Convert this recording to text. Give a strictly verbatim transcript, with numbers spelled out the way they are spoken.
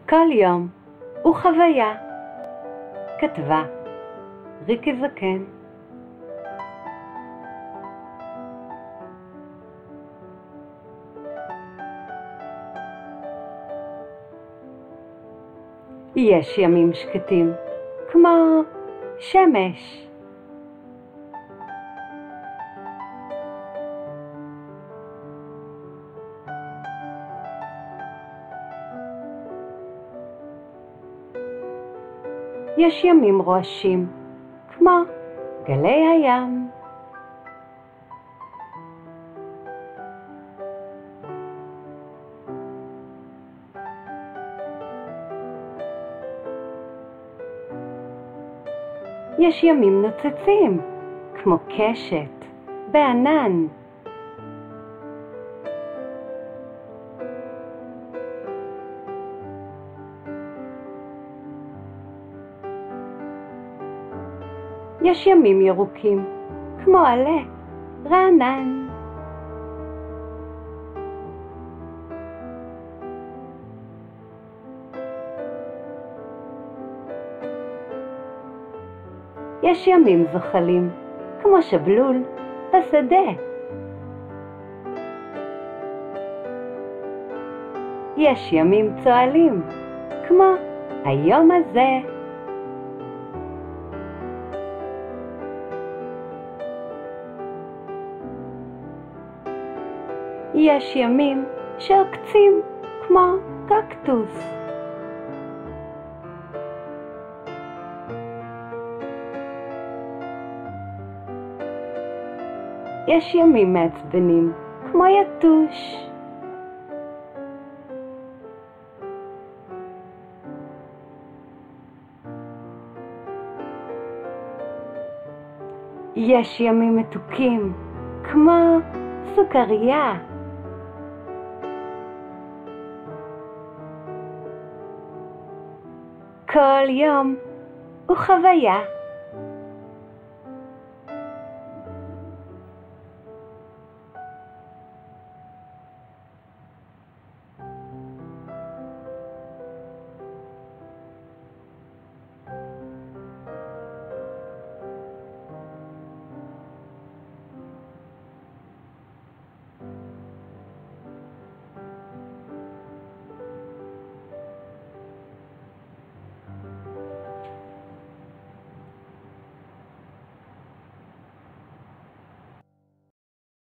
כל יום הוא חוויה. כתבה ריקי זקן. יש ימים שקטים כמו שמש. יש ימים רועשים כמו גלי הים. יש ימים נוצצים כמו קשת בענן. יש ימים ירוקים כמו עלה רענן. יש ימים זוחלים כמו שבלול בשדה. יש ימים צוהלים כמו היום הזה. יש ימים שעוקצים כמו קקטוס. יש ימים מעצבנים כמו יתוש. יש ימים מתוקים כמו סוכריה. כל יום הוא חוויה.